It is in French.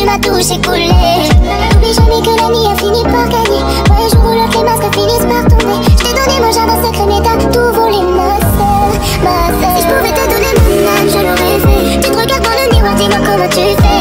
tu m'as touché, coulé. N'oublie jamais que la nuit a fini par gagner. Ouais, jour où l'autre les masques finissent par tomber. Je t'ai donné mon jardin secret mais t'as tout volé, ma sœur, ma sœur. Si je pouvais te donner mon âme, je l'aurais fait. Tu te regardes dans le miroir, dis-moi comment tu fais.